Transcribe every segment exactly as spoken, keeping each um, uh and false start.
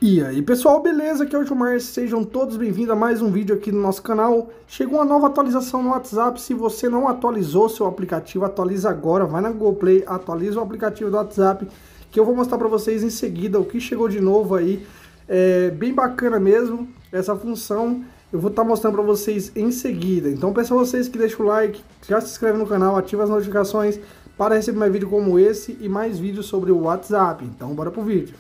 E aí pessoal, beleza? Aqui é o Gilmar, sejam todos bem-vindos a mais um vídeo aqui no nosso canal. Chegou uma nova atualização no WhatsApp. Se você não atualizou seu aplicativo, atualiza agora, vai na Google Play, atualiza o aplicativo do WhatsApp, que eu vou mostrar para vocês em seguida o que chegou de novo aí. É bem bacana mesmo essa função, eu vou estar mostrando para vocês em seguida. Então peço a vocês que deixem o like, já se inscreve no canal, ativa as notificações para receber mais vídeo como esse e mais vídeos sobre o WhatsApp. Então bora pro vídeo.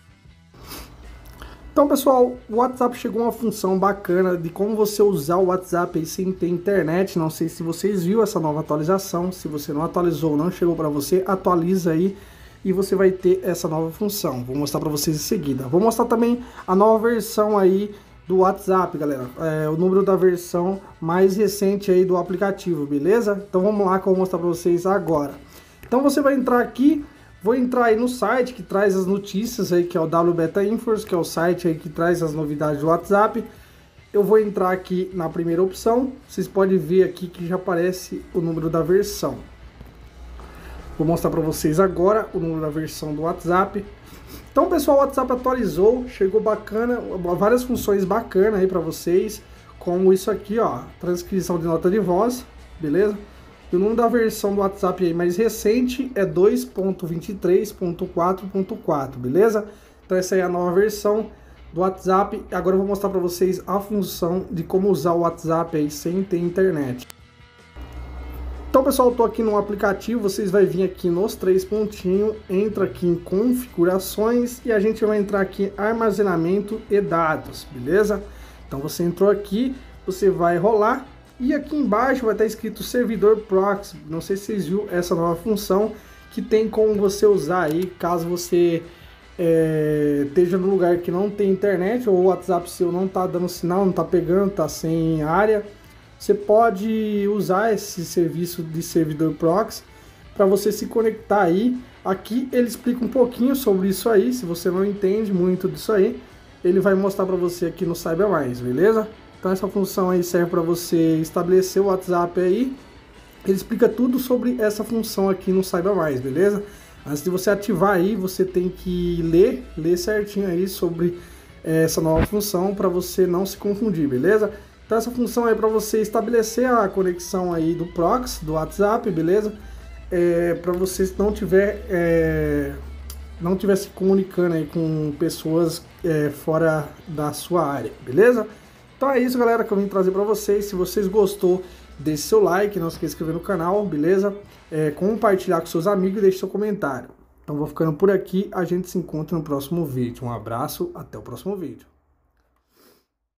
Então pessoal, o WhatsApp chegou uma função bacana de como você usar o WhatsApp aí sem ter internet. Não sei se vocês viram essa nova atualização, se você não atualizou, não chegou para você, atualiza aí e você vai ter essa nova função. Vou mostrar para vocês em seguida. Vou mostrar também a nova versão aí do WhatsApp, galera, é, o número da versão mais recente aí do aplicativo, beleza? Então vamos lá que eu vou mostrar para vocês agora. Então você vai entrar aqui. Vou entrar aí no site que traz as notícias aí, que é o W Beta Infos, que é o site aí que traz as novidades do WhatsApp. Eu vou entrar aqui na primeira opção. Vocês podem ver aqui que já aparece o número da versão. Vou mostrar para vocês agora o número da versão do WhatsApp. Então, pessoal, o WhatsApp atualizou, chegou bacana, várias funções bacanas aí para vocês, como isso aqui, ó, transcrição de nota de voz, beleza? E o número da versão do WhatsApp aí mais recente é dois ponto vinte e três ponto quatro ponto quatro, beleza? Então essa aí é a nova versão do WhatsApp. Agora eu vou mostrar para vocês a função de como usar o WhatsApp aí sem ter internet. Então pessoal, eu tô aqui no aplicativo, vocês vão vir aqui nos três pontinhos, entra aqui em configurações e a gente vai entrar aqui em armazenamento e dados, beleza? Então você entrou aqui, você vai rolar. E aqui embaixo vai estar escrito servidor proxy. Não sei se vocês viram essa nova função que tem como você usar aí caso você é, esteja no lugar que não tem internet ou o WhatsApp seu não está dando sinal, não está pegando, está sem área. Você pode usar esse serviço de servidor proxy para você se conectar aí. Aqui ele explica um pouquinho sobre isso aí. Se você não entende muito disso aí, ele vai mostrar para você aqui no Saiba Mais, beleza? Então essa função aí serve para você estabelecer o WhatsApp aí. Ele explica tudo sobre essa função aqui no Saiba Mais, beleza? Antes de você ativar aí, você tem que ler, ler certinho aí sobre essa nova função para você não se confundir, beleza? Então essa função é para você estabelecer a conexão aí do proxy, do WhatsApp, beleza? É, para você não tiver, é, não tiver se comunicando aí com pessoas é, fora da sua área, beleza? Então é isso, galera, que eu vim trazer para vocês. Se vocês gostou, deixe seu like, não esqueça de se inscrever no canal, beleza? É, compartilhar com seus amigos e deixe seu comentário. Então vou ficando por aqui, a gente se encontra no próximo vídeo. Um abraço, até o próximo vídeo.